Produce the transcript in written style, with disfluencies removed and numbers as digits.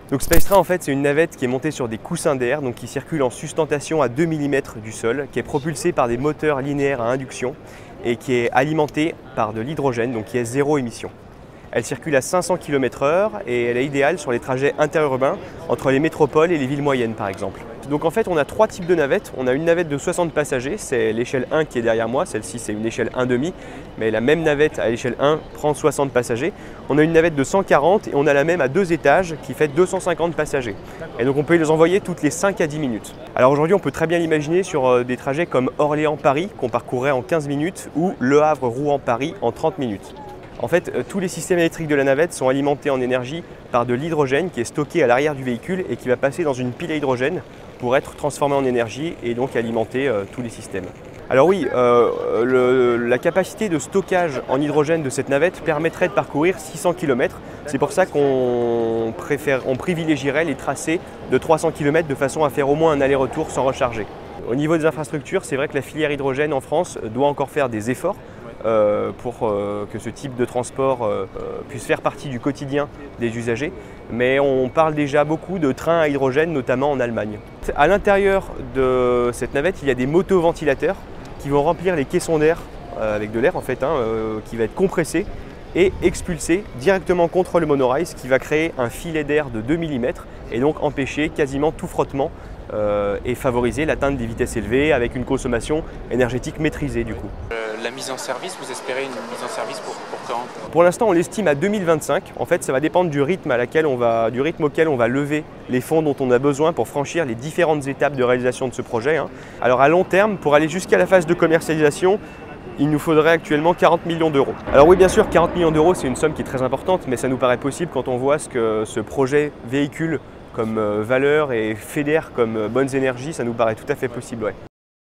Donc Spacetras en fait c'est une navette qui est montée sur des coussins d'air, donc qui circule en sustentation à 2 mm du sol, qui est propulsée par des moteurs linéaires à induction et qui est alimentée par de l'hydrogène, donc qui est zéro émission. Elle circule à 500 km/h et elle est idéale sur les trajets interurbains entre les métropoles et les villes moyennes par exemple. Donc en fait on a trois types de navettes. On a une navette de 60 passagers, c'est l'échelle 1 qui est derrière moi, celle-ci c'est une échelle 1,5, mais la même navette à l'échelle 1 prend 60 passagers. On a une navette de 140 et on a la même à 2 étages qui fait 250 passagers. Et donc on peut les envoyer toutes les 5 à 10 minutes. Alors aujourd'hui on peut très bien l'imaginer sur des trajets comme Orléans-Paris qu'on parcourrait en 15 minutes ou Le Havre-Rouen-Paris en 30 minutes. En fait, tous les systèmes électriques de la navette sont alimentés en énergie par de l'hydrogène qui est stocké à l'arrière du véhicule et qui va passer dans une pile à hydrogène pour être transformé en énergie et donc alimenter tous les systèmes. Alors oui, la capacité de stockage en hydrogène de cette navette permettrait de parcourir 600 km. C'est pour ça qu'on privilégierait les tracés de 300 km de façon à faire au moins un aller-retour sans recharger. Au niveau des infrastructures, c'est vrai que la filière hydrogène en France doit encore faire des efforts pour que ce type de transport puisse faire partie du quotidien des usagers. Mais on parle déjà beaucoup de trains à hydrogène, notamment en Allemagne. À l'intérieur de cette navette, il y a des motoventilateurs qui vont remplir les caissons d'air avec de l'air en fait, qui va être compressé et expulsé directement contre le monorail, ce qui va créer un filet d'air de 2 mm et donc empêcher quasiment tout frottement et favoriser l'atteinte des vitesses élevées avec une consommation énergétique maîtrisée du coup. La mise en service, vous espérez une mise en service pour quand? Pour l'instant, on l'estime à 2025. En fait, ça va dépendre du rythme auquel on va lever les fonds dont on a besoin pour franchir les différentes étapes de réalisation de ce projet. Alors à long terme, pour aller jusqu'à la phase de commercialisation, il nous faudrait actuellement 40 millions d'euros. Alors oui, bien sûr, 40 millions d'euros, c'est une somme qui est très importante, mais ça nous paraît possible quand on voit ce que ce projet véhicule comme valeur et fédère comme bonnes énergies, ça nous paraît tout à fait possible. Ouais.